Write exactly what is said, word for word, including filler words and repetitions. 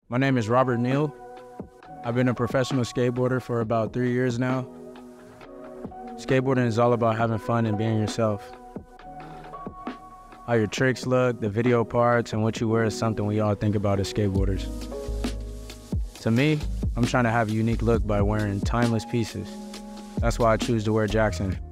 My name is Robert Neal. I've been a professional skateboarder for about three years now. Skateboarding is all about having fun and being yourself. How your tricks look, the video parts, and what you wear is something we all think about as skateboarders. To me, I'm trying to have a unique look by wearing timeless pieces. That's why I choose to wear Jaxxon.